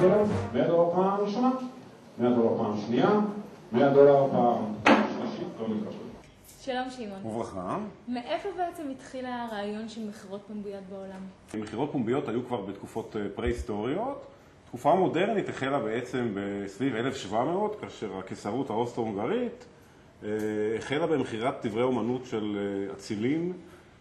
$100 פעם ראשונה, $100 פעם שנייה, $100 פעם שלישית, לא נקבל. שלום שמעון. וברכה. מאיפה בעצם התחיל הרעיון של מכירות פומביות בעולם? מכירות פומביות היו כבר בתקופות פרה-היסטוריות. תקופה מודרנית החלה בעצם בסביב 1700, כאשר הקיסרות האוסטרו-הונגרית החלה במכירת דברי אומנות של אצילים,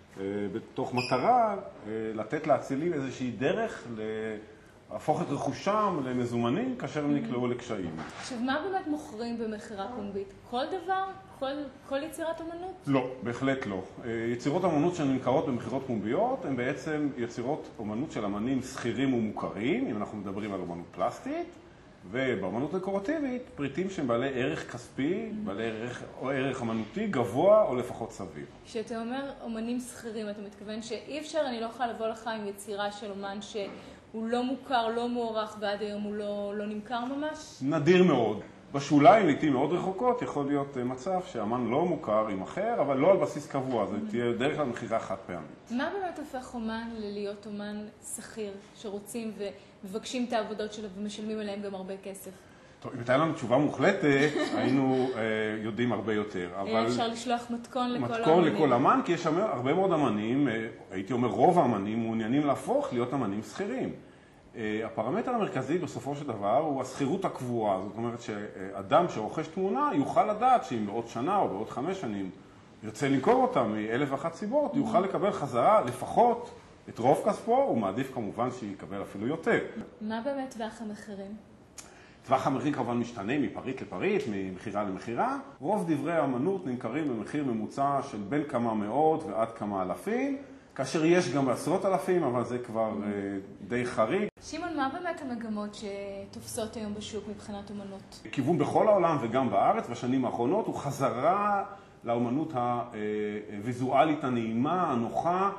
בתוך מטרה לתת לאצילים איזושהי דרך להפוך את רכושם למזומנים כאשר הם נקלעו לקשיים. עכשיו, מה באמת מוכרים במכירה פומבית? כל דבר? כל יצירת אומנות? לא, בהחלט לא. יצירות אומנות שנמכרות במכירות פומביות הן בעצם יצירות אומנות של אמנים שכירים ומוכרים, אם אנחנו מדברים על אומנות פלסטית, ובאמנות דקורטיבית, פריטים שהם בעלי ערך כספי, בעלי ערך אמנותי גבוה או לפחות סביר. כשאתה אומר אומנים שכירים, אתה מתכוון שאי אפשר, אני לא יכולה לבוא לך עם יצירה של אומן שהוא לא מוכר, לא מוערך ועד היום הוא לא נמכר ממש? נדיר מאוד. בשוליים, לעתים מאוד רחוקות, יכול להיות מצב שהאמן לא מוכר עם אחר, אבל לא על בסיס קבוע, זה תהיה דרך כלל מכירה חד פעמית. מה באמת הופך אומן להיות אומן שכיר, שרוצים ומבקשים את העבודות שלו ומשלמים עליהם גם הרבה כסף? טוב, אם הייתה לנו תשובה מוחלטת, היינו יודעים הרבה יותר. אפשר לשלוח מתכון לכל האמנים. מתכון לכל אמן, כי יש הרבה מאוד אמנים, הייתי אומר רוב האמנים, מעוניינים להפוך להיות אמנים שכירים. הפרמטר המרכזי בסופו של דבר הוא השכירות הקבועה. זאת אומרת שאדם שרוכש תמונה יוכל לדעת שאם בעוד שנה או בעוד 5 שנים ירצה למכור אותה מאלף ואחת סיבות, יוכל לקבל חזרה לפחות את רוב כספו, הוא מעדיף כמובן שיקבל אפילו יותר. מה באמת טווח המחירים? טווח המחיר כמובן משתנה מפריט לפריט, ממחירה למחירה. רוב דברי האמנות נמכרים במחיר ממוצע של בין כמה מאות ועד כמה אלפים, כאשר יש גם עשרות אלפים, אבל זה כבר די חריג. שמעון, מה באמת המגמות שתופסות היום בשוק מבחינת אומנות? כיוון בכל העולם וגם בארץ בשנים האחרונות הוא חזרה לאומנות הוויזואלית הנעימה, הנוחה.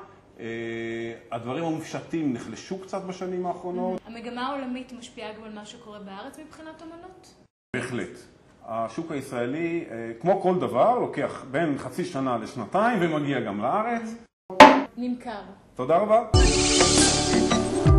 הדברים המופשטים נחלשו קצת בשנים האחרונות. המגמה העולמית משפיעה גם על מה שקורה בארץ מבחינת אומנות? בהחלט. השוק הישראלי, כמו כל דבר, לוקח בין חצי שנה לשנתיים ומגיע גם לארץ. נמכר. תודה רבה.